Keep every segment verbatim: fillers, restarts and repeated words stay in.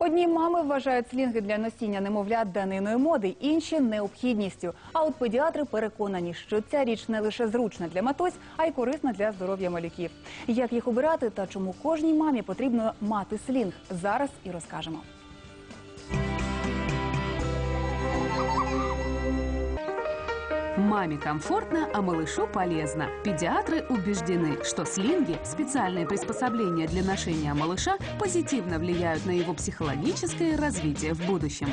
Одні мами вважають слінги для носіння немовлят даниною моди, інші – необхідністю. А от педіатри переконані, що ця річ не лише зручна для матусь, а й корисна для здоров'я малюків. Як їх обирати та чому кожній мамі потрібно мати слінг – зараз і розкажемо. Маме комфортно, а малышу полезно. Педиатры убеждены, что слинги – специальные приспособления для ношения малыша, позитивно влияют на его психологическое развитие в будущем.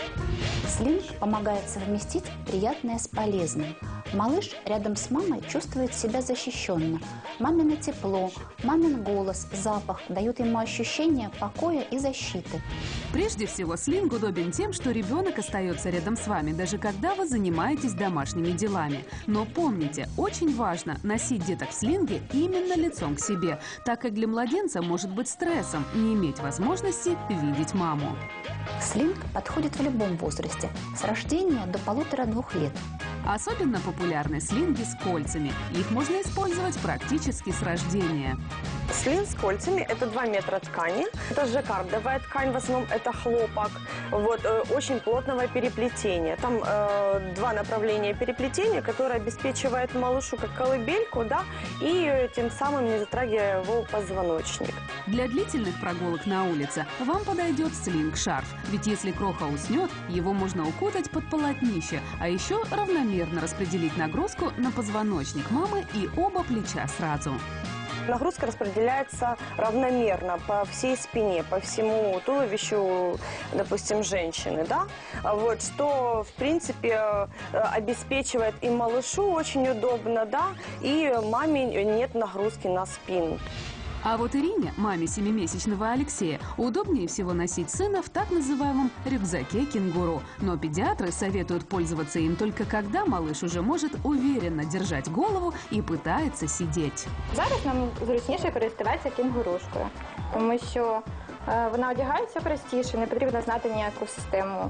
Слинг помогает совместить приятное с полезным. Малыш рядом с мамой чувствует себя защищенно. Мамино тепло, мамин голос, запах дают ему ощущение покоя и защиты. Прежде всего, слинг удобен тем, что ребенок остается рядом с вами, даже когда вы занимаетесь домашними делами. Но помните, очень важно носить деток в слинге именно лицом к себе, так как для младенца может быть стрессом не иметь возможности видеть маму. Слинг подходит в любом возрасте, с рождения до полутора-двух лет. Особенно популярны слинги с кольцами. Их можно использовать практически с рождения. Слинг с кольцами – это два метра ткани. Это жаккардовая ткань, в основном это хлопок. Вот, э, очень плотного переплетения. Там э, два направления переплетения, которое обеспечивает малышу как колыбельку, да, и э, тем самым не затрагивая его позвоночник. Для длительных прогулок на улице вам подойдет слинг-шарф. Ведь если кроха уснет, его можно укутать под полотнище, а еще равномерно распределить нагрузку на позвоночник мамы и оба плеча сразу. Нагрузка распределяется равномерно по всей спине, по всему туловищу, допустим, женщины, да? Вот, что, в принципе, обеспечивает и малышу очень удобно, да, и маме нет нагрузки на спину. А вот Ирине, маме семимесячного Алексея, удобнее всего носить сына в так называемом рюкзаке кенгуру. Но педиатры советуют пользоваться им только когда малыш уже может уверенно держать голову і пытается сидеть. Зараз нам зручніше користуватися кінгурушкою, тому що е, вона одягається простіше, не потрібно знати ніяку систему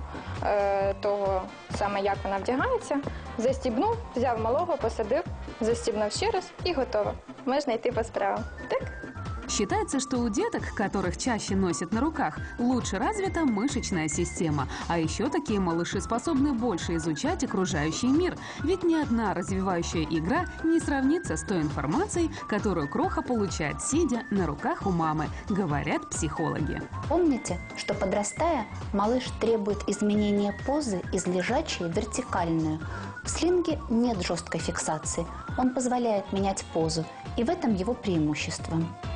е, того, саме як вона вдягається. Застібнув, взяв малого, посадив, застібнув ще раз і готово. Можна йти по справам. Так? Считается, что у деток, которых чаще носят на руках, лучше развита мышечная система. А еще такие малыши способны больше изучать окружающий мир. Ведь ни одна развивающая игра не сравнится с той информацией, которую кроха получает, сидя на руках у мамы, говорят психологи. Помните, что подрастая, малыш требует изменения позы из лежачей в вертикальную. В слинге нет жесткой фиксации. Он позволяет менять позу, и в этом его преимущество.